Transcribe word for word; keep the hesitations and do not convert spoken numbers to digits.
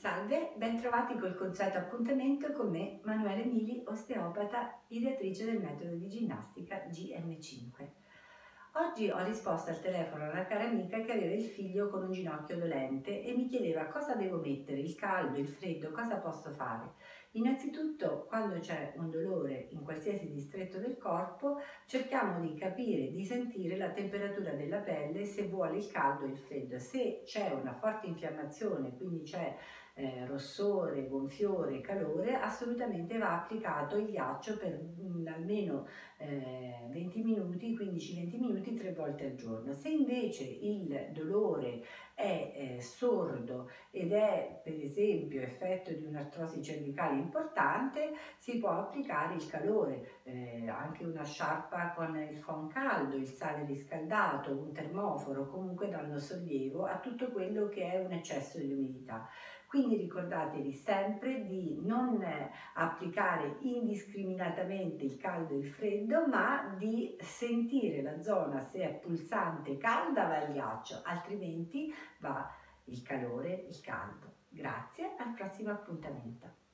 Salve, ben trovati col consueto appuntamento con me, Manuele Mili, osteopata, ideatrice del metodo di ginnastica G M cinque. Oggi ho risposto al telefono a una cara amica che aveva il figlio con un ginocchio dolente e mi chiedeva cosa devo mettere, il caldo, il freddo, cosa posso fare. Innanzitutto, quando c'è un dolore in qualsiasi distretto del corpo, cerchiamo di capire, di sentire la temperatura della pelle, se vuole il caldo o il freddo. Se c'è una forte infiammazione, quindi c'è eh, rossore, gonfiore, calore, assolutamente va applicato il ghiaccio per mh, almeno eh, venti minuti, quindici venti minuti, tre volte al giorno. Se invece il dolore è eh, sordo ed è per esempio effetto di un'artrosi cervicale importante, si può applicare il calore, eh, anche una sciarpa con il foam caldo, il sale riscaldato, un termoforo, comunque danno sollievo a tutto quello che è un eccesso di umidità. Quindi ricordatevi sempre di non applicare indiscriminatamente il caldo e il freddo, ma di sentire la zona, se è pulsante calda va il ghiaccio, altrimenti va il calore, il caldo. Grazie, al prossimo appuntamento.